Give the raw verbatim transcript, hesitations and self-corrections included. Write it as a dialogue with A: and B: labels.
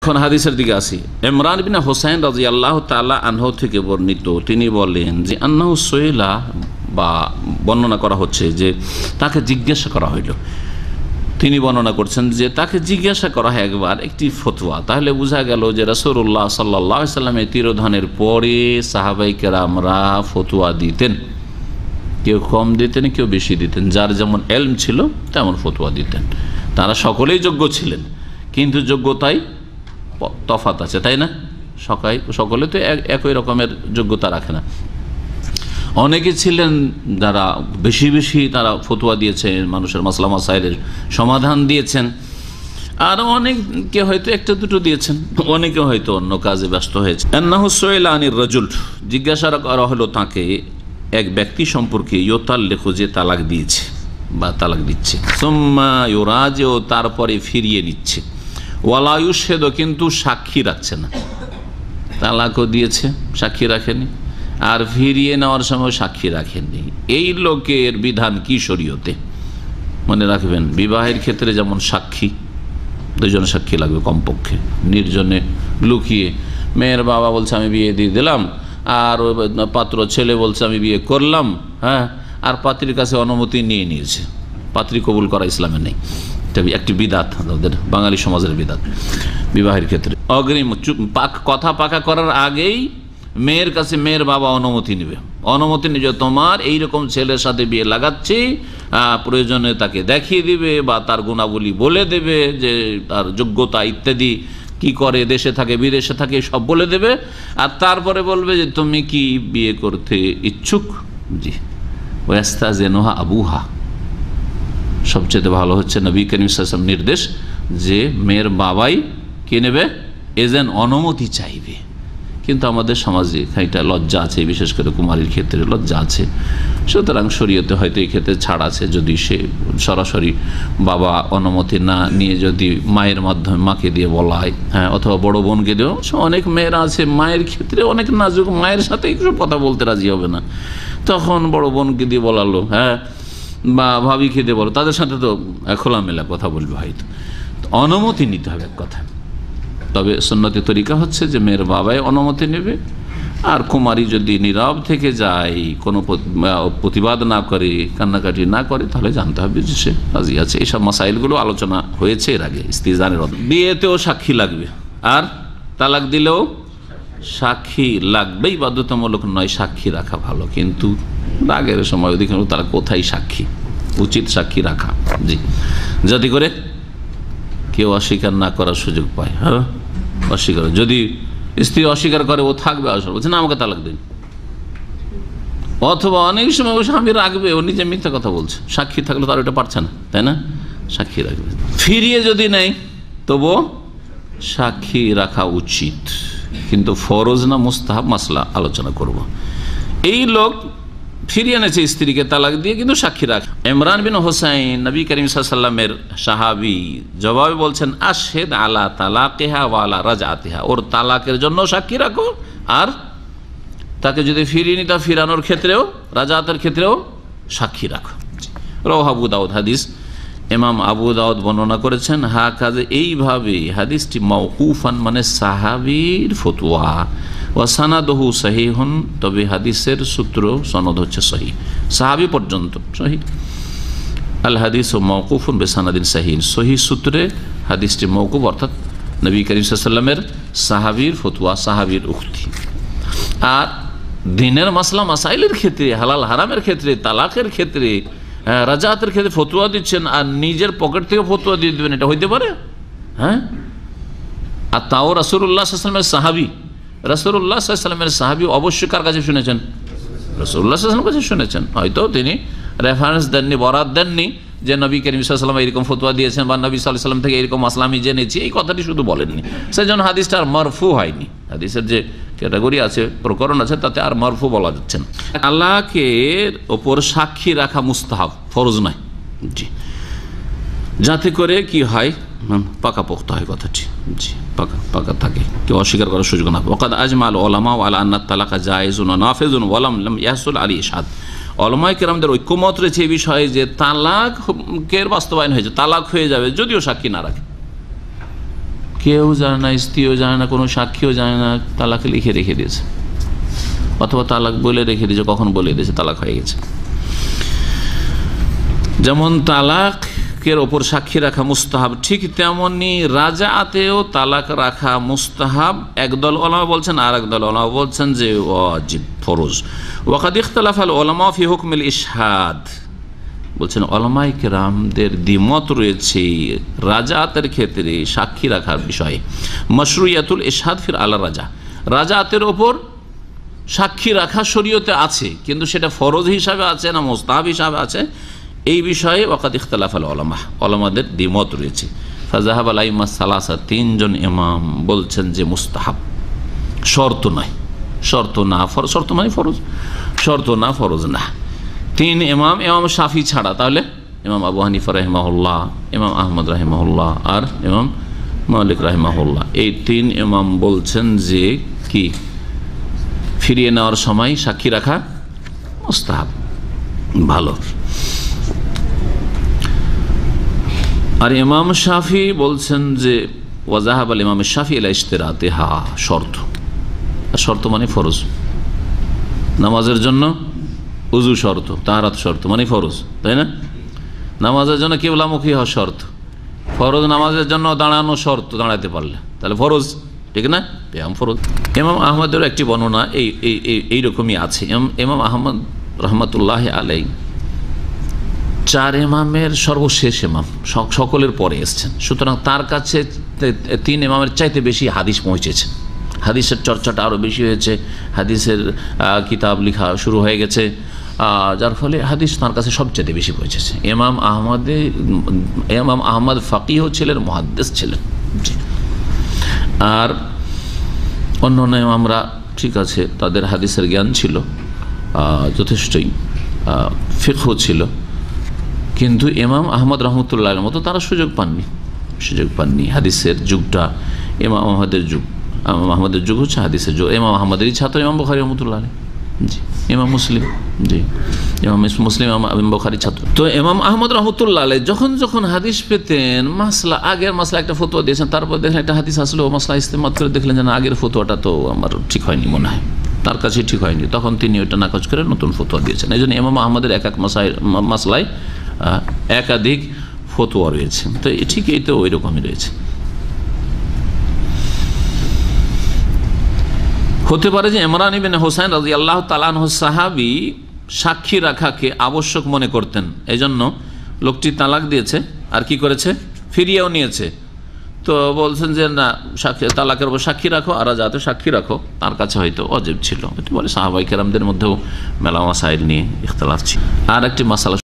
A: এখন হাদিসের দিকে আসি। ইমরান বিন হুসাইন রাদিয়াল্লাহু তাআলা আনহু থেকে বর্ণিত, তিনি বলেন যে আন্নাহু সুইলা, বা বর্ণনা করা হচ্ছে যে তাকে জিজ্ঞাসা করা হইল। তিনি বর্ণনা করছেন যে তাকে জিজ্ঞাসা করা হয় একবার একটি ফতোয়া। তাহলে বোঝা গেল যে রাসূলুল্লাহ সাল্লাল্লাহু আলাইহি ওয়াসাল্লামের তিরোধানের পরে সাহাবায়ে কেরামরা ফতোয়া দিতেন, কেউ কম দিতেন, কেউ বেশি দিতেন, যার যেমন এলম ছিল তেমন ফতোয়া দিতেন। তারা সকলেই যোগ্য ছিলেন, কিন্তু যোগ্যতায় তফাত আছে, তাই না? সকাই সকলে তো একই রকমের যোগ্যতা রাখে না। অনেকে ছিলেন যারা বেশি বেশি তারা ফতোয়া দিয়েছেন, মানুষের মাসলা মাসাইলের সমাধান দিয়েছেন, আর অনেকে হয়তো একটা দুটো দিয়েছেন, অনেকে হয়তো অন্য কাজে ব্যস্ত হয়েছে। আন্নাহু সুইলা আনির রাজুল, জিজ্ঞাসা করা হলো তাকে এক ব্যক্তি সম্পর্কে, ইউতাল্লিকু, যে তালাক দিয়েছে বা তালাক দিচ্ছে, সুম্মা ইউরাজিউ, তারপরে ফিরিয়ে নিচ্ছে, ওয়ালা ইউশহিদু, কিন্তু সাক্ষী রাখছে না। তালাকও দিয়েছে, সাক্ষী রাখেনি, আর ফিরিয়ে নেওয়ার সময় সাক্ষী রাখেননি। এই লোকের বিধান কি শরীয়তে? মনে রাখবেন, বিবাহের ক্ষেত্রে যেমন সাক্ষী, দুজন সাক্ষী লাগবে কমপক্ষে, নির্জনে লুকিয়ে। মেয়ের বাবা বলছে আমি বিয়ে দিয়ে দিলাম, আর পাত্র ছেলে বলছে আমি বিয়ে করলাম, হ্যাঁ, আর পাত্রীর কাছে অনুমতি নিয়ে নিয়েছে। পাত্রী কবুল করা ইসলামে নেই, এটা একটি বিদাত, তাদের বাঙালি সমাজের বিদাত। বিবাহের ক্ষেত্রে অগ্রিম পাক কথা পাকা করার আগেই মেয়ের কাছে মেয়ের বাবা অনুমতি নেবে, অনুমতি নিয়ে তোমার এইরকম ছেলের সাথে বিয়ে লাগাচ্ছি, প্রয়োজনে তাকে দেখিয়ে দিবে বা তার গুণাবলী বলে দেবে, যে তার যোগ্যতা ইত্যাদি, কি করে, দেশে থাকে বিদেশে থাকে, সব বলে দেবে। আর তারপরে বলবে যে তুমি কি বিয়ে করতে ইচ্ছুক? জি। ওয়াস্তাযিনুহা আবুহা, সবচেয়ে ভালো হচ্ছে নবী করিম সাল্লাল্লাহু আলাইহি ওয়াসাল্লাম নির্দেশ যে মেয়ের বাবাই কে নেবে, এজেন্ট অনুমতি চাইবে। কিন্তু আমাদের সমাজে খানিকটা লজ্জা আছে, বিশেষ করে কুমারীর ক্ষেত্রে লজ্জা আছে। সুতরাং শরীয়তে হয়তো এই ক্ষেত্রে ছাড় আছে, যদি সে সরাসরি বাবা অনুমতি না নিয়ে যদি মায়ের মাধ্যমে, মাকে দিয়ে বলায়, হ্যাঁ, অথবা বড় বোনকে দিয়েও। অনেক মেয়েরা আছে মায়ের ক্ষেত্রে অনেক নাজুক, মায়ের সাথে একটু কথা বলতে রাজি হবে না, তখন বড় বোনকে দিয়ে বলালো, হ্যাঁ, বা ভাবিকে দিয়ে বলো, তাদের সাথে তো খোলামেলা কথা বলবে হয়তো। অনুমতি নিতে হবে এক কথা। তবে সুন্নতি তরিকা হচ্ছে যে মেয়ের বাবাই অনুমতি নেবে, আর কুমারী যদি নীরব থেকে যায়, কোনো প্রতিবাদ না করে, কান্নাকাটি না করে, তাহলে জানতে হবে যে সে রাজি আছে। এইসব মাসাইলগুলো আলোচনা হয়েছে এর আগে। ইস্তিজানের বিয়েতেও সাক্ষী লাগবে, আর তালাক দিলেও সাক্ষী লাগবেই, বাধ্যতামূলক নয়, সাক্ষী রাখা ভালো। কিন্তু রাগের সময় ওদিকে তারা কোথায় সাক্ষী, উচিত সাক্ষী রাখা, জি, যাতে করে কেউ অস্বীকার না করার সুযোগ পায়। হ্যাঁ, অস্বীকার, যদি স্ত্রী অস্বীকার করে, ও থাকবে আসলে, বলছে না আমাকে তালাক দিন। অথবা অনেক সময় ও স্বামী রাখবে, ও নিজে মিথ্যা কথা বলছে, সাক্ষী থাকলে তার ওটা পারছে না, তাই না? সাক্ষী রাখবে। ফিরিয়ে যদি নেই তবুও সাক্ষী রাখা উচিত, কিন্তু ফরজ না মুস্তাহাব মাসলা আলোচনা করব। এই লোক ফিরিয়ে এনেছে স্ত্রীকে তালাক দিয়ে, কিন্তু সাক্ষী রাখ। ইমরান বিন হুসাইন, নবী করিম সাল্লাল্লাহু আলাইহি ওয়াসাল্লামের সাহাবী, জবাবে বলছেন আশহিদ আলা তালাকিহা ওয়া আলা রাজআতিহা, ওর তালাকের জন্য সাক্ষী রাখো, আর তাকে যদি ফিরিয়ে নিতে ফিরানোর ক্ষেত্রেও, রাজআতের ক্ষেত্রেও সাক্ষী রাখো। রাওয়াহু আবু দাউদ, হাদিস ইমাম আবু দাউদ বর্ণনা করেছেন। হা কাজে এইভাবে হাদিসটি মাওকুফান, মানে সাহাবীর ফতোয়া, ওয়া সানাদুহু সহিহুন, তবে হাদিসের সূত্র সনদ হচ্ছে সহিহ, সাহাবী পর্যন্ত সহিহ। আল হাদিসু মাওকুফুন বিসানাদিন সহিহ, সহিহ সূত্রে হাদিসটি মাওকুফ, অর্থাৎ নবী করিম সাল্লাল্লাহু আলাইহি ওয়াসাল্লামের সাহাবীর ফতোয়া, সাহাবীর উক্তি। আর দিনের মাসলা মাসাইলের ক্ষেত্রে, হালাল হারামের ক্ষেত্রে, তালাকের ক্ষেত্রে, রাজাতের ক্ষেত্রে ফতোয়া দিচ্ছেন, আর নিজের পকেট থেকে ফতোয়া দিয়ে দেবেন, এটা হইতে পারে? হ্যাঁ, আর তাও রাসূলুল্লাহ সাল্লাল্লাহু আলাইহি ওয়াসাল্লামের সাহাবী, রাসূলুল্লাহ সাল্লাল্লাহু আলাইহি ওয়াসাল্লামের সাহাবী অবশ্যই কার কাছে শুনেছেন? রাসূলুল্লাহ সাল্লাল্লাহু আলাইহি ওয়াসাল্লামের কাছে শুনেছেন। হয়তো তিনি রেফারেন্স দেননি, বরাত দেননি যে নবী করিম সাল্লাল্লাহু আলাইহি ওয়াসাল্লাম এরকম ফতোয়া দিয়েছেন, বা নবী সাল্লাল্লাহু আলাইহি ওয়াসাল্লাম থেকে এরকম মাসলা আমি জেনেছি, এই কথাটি শুধু বলেননি। সেজন্য হাদিসটা আর মারফু হয়নি। হাদিসের যে ক্যাটাগরি আছে, প্রকরণ আছে, তাতে আর মারফু বলা যাচ্ছে না। আল্লাহর ওপর সাক্ষী রাখা মুস্তাহাব, ফরজ নয়, জি, যাতে করে কি হয়, পাকাপোক্ত হয় কথাটি, জি, পাকা পাকা থাকে, কেউ অস্বীকার করার সুযোগ না। ওয়াকাদ আজমাল উলামা ওয়া আলা আন্না তালাকা জায়েজুন ওয়া নাফিযুন ওয়া লাম লাম ইয়াহসুল আলী ইশহাদ, উলামায়ে কেরামদের ঐক্যমত রয়েছে এই বিষয়ে যে তালাকের বাস্তবায়ন হয়েছে, তালাক হয়ে যাবে যদিও সাক্ষী না রাখে। কেউ জানে না, স্ত্রীও জানে না, কোনো সাক্ষীও জানে না, তালাক লিখে রেখে দিয়েছে, অথবা তালাক বলে রেখে দিয়েছে, কখন বলে দিয়েছে তালাক হয়ে গেছে। যেমন তালাকের ওপর সাক্ষী রাখা মুস্তাহাব, ঠিক তেমনি রাজাতেও তালাক রাখা মুস্তাহাব একদল ওলামা বলছেন, আর একদল ওলামা বলছেন যে ওয়াজিব, ফরজ। ওয়াকাদ ইখতালাফাল উলামা ফি হুকমিল ইশহাদ, বলছেন ওলামায়ে কেরামদের দ্বিমত রয়েছে রাজাতের ক্ষেত্রে সাক্ষী রাখার বিষয়ে। মাশরুইয়াতুল ইশহাদ ফির আলা রাজা, রাজাতের ওপর সাক্ষী রাখা শরীয়তে আছে, কিন্তু সেটা ফরজ হিসাবে আছে না মুস্তাহাব হিসাবে আছে, এই বিষয়ে ওয়াকাদ ইখতালাফাল উলামা, ওলামাদের দ্বিমত রয়েছে। ফাযাহাব আল আইম্মা সালাসা, তিনজন ইমাম বলছেন যে মুস্তাহাব, শর্ত নয়, শর্ত না ফরজ, শর্ত মানে ফরজ, শর্ত না ফরজ না। তিন ইমাম, ইমাম শাফি ছাড়া, তাহলে ইমাম আবু হানিফা রাহিমাহুল্লাহ, ইমাম আহমদ রাহিমাহুল্লাহ আর ইমাম মালিক রাহিমাহুল্লাহ, এই তিন ইমাম বলছেন যে কি ফিরিয়ে নেওয়ার সময় সাক্ষী রাখা মুস্তাহাব, ভালো। আর ইমাম শাফি বলছেন যে ওয়াজাহাব আল ইমাম শাফি ইলা ইশতিরাতিহা, শর্ত, আর শর্ত মানে ফরজ। নামাজের জন্য উযু শর্ত, তাহারাত শর্ত মানে ফরজ, তাই না? নামাজের জন্য কিবলামুখী হওয়া শর্ত, ফরজ। নামাজের জন্য দাঁড়ানো শর্ত, দাঁড়াতে পারলে তাহলে ফরজ, ঠিক না? এম ফরজ। ইমাম আহমদের একটি বর্ণনা এই এইরকমই আছে। ইমাম আহমদ রহমতুল্লাহ আলাই চার ইমামের সর্বশেষ ইমাম, সকলের পরে এসছেন, সুতরাং তার কাছে তিন ইমামের চাইতে বেশি হাদিস পৌঁছেছে, হাদিসের চর্চাটা আরও বেশি হয়েছে, হাদিসের কিতাব লেখা শুরু হয়ে গেছে, যার ফলে হাদিস তার কাছে সবচেয়ে বেশি পৌঁছেছে। ইমাম আহমদে ইমাম আহমদ ফাকিহ ছিলেন, মুহাদ্দিস ছিলেন, আর অন্য অন্য ইমামরা ঠিক আছে তাদের হাদিসের জ্ঞান ছিল যথেষ্টই, ফিকহ ছিল, কিন্তু ইমাম আহমদ রহমতুল্লাহের মতো তারা সুযোগ পাননি, সুযোগ পাননি। হাদিসের যুগটা ইমাম আহমদের যুগ, ইমাম আহমদের যুগ হচ্ছে হাদিসের যুগ। ইমাম আহমদেরই ছাত্র ইমাম বুখারী রহমতুল্লাহ আলাইহি, জি, ইমাম মুসলিম, জি, ইমাম মুসলিম ইমাম বুখারীর ছাত্র। তো ইমাম আহমদ রহমতুল্লাহ আলাইহি যখন যখন হাদিস পেতেন, মাসলা, আগের মাসলা একটা ফতোয়া দিয়েছেন, তারপর দেখলেন একটা হাদিস আসলে ও মাসলা ইস্তেমাত করে দেখলেন যে না, আগের ফতোয়াটা তো আমার ঠিক হয়নি, মনে হয় তার কাছে ঠিক হয়নি, তখন তিনি ওইটা নাকচ করে নতুন ফতোয়া দিয়েছেন। এই জন্য ইমাম আহমদের এক এক মাসায় মাসলায় একাধিক ফতোয়া রয়েছে, তো ঠিক এই তো ওই রকমই রয়েছে। হতে পারে যে ইমরান ইবনে হুসাইন রাদিয়াল্লাহু তাআলা আনহু সাহাবী সাক্ষী রাখাকে আবশ্যক মনে করতেন, এই জন্য লোকটি তালাক দিয়েছে আর কি করেছে, ফিরিয়েও নিয়েছে। তো বলছেন যে না, সাক্ষী, তালাকের উপর সাক্ষী রাখো আর যাতে সাক্ষী রাখো, তার কাছে হয়তো ওয়াজিব ছিল। এটি বলে সাহাবায়ে কেরামদের মধ্যেও মেলা মাসাইল নিয়ে ইখতিলাফ ছিল। আর একটি মাসালা